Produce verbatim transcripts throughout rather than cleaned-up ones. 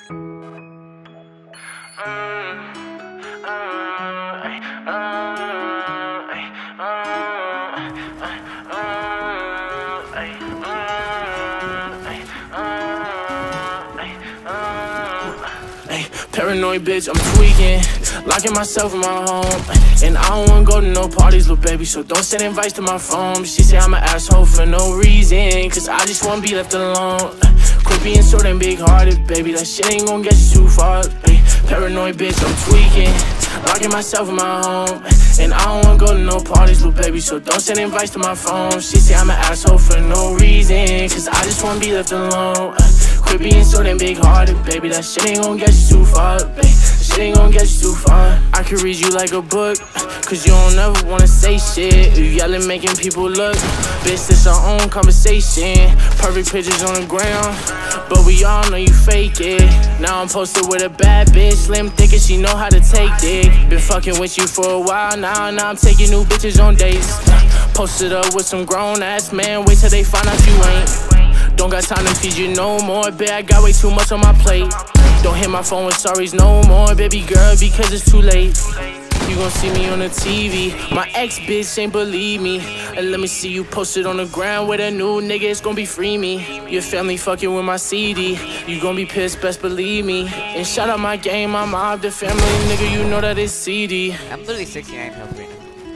Paranoid bitch, I'm tweaking, locking myself in my home. And I don't wanna go to no parties, little baby, so don't send invites to my phone. She say I'm an asshole for no reason, cause I just wanna be left alone. Quit being so damn big-hearted, baby, that shit ain't gon' get you too far. Ay, paranoid bitch, I'm tweaking, locking myself in my home. And I don't wanna go to no parties, little baby, so don't send invites to my phone. She say I'm an asshole for no reason, cause I just wanna be left alone. Quit being so damn big-hearted, baby, that shit ain't gon' get you too far, baby. That shit ain't gon' get you too far. I could read you like a book, cause you don't ever wanna say shit. You yelling, making people look. Bitch, this our own conversation. Perfect pictures on the ground, but we all know you fake it. Now I'm posted with a bad bitch, slim thick and she know how to take dick. Been fucking with you for a while now, now I'm taking new bitches on dates. Posted up with some grown-ass man, wait till they find out you ain't. Don't got time to feed you no more, bitch, I got way too much on my plate. Don't hit my phone with sorries no more, baby girl, because it's too late. You gon' see me on the T V, my ex-bitch ain't believe me. And let me see you posted on the ground with a new nigga, it's gon' be free me. Your family fucking with my C D, you gon' be pissed, best believe me. And shout out my game, my mob, the family, nigga, you know that it's C D. I'm literally sixty-nine health right now.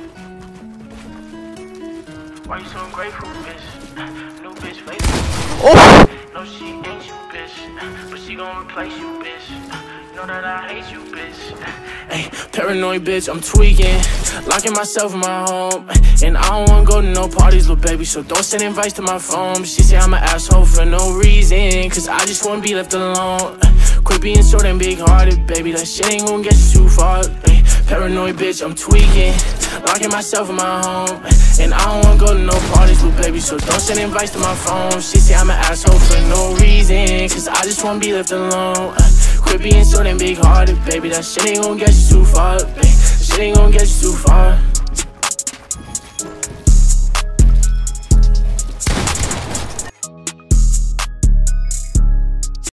Why you so ungrateful, bitch? New bitch faithful. Oh! No, she ain't you, bitch, but she gon' replace you, bitch. Know that I hate you, bitch. Ay, paranoid bitch, I'm tweaking, locking myself in my home. And I don't wanna go to no parties, little baby, so don't send invites to my phone. She say I'm an asshole for no reason, cause I just wanna be left alone. Quit being so damn big-hearted, baby, that shit ain't gon' get you too far. Ay, paranoid bitch, I'm tweaking, locking myself in my home. And I don't wanna go to no parties, little baby, so don't send invites to my phone. She say I'm an asshole for no reason, cause I just wanna be left alone. Quit being so damn big-hearted, baby, that shit ain't gon' get you too far, baby. That shit ain't gon' get you too far.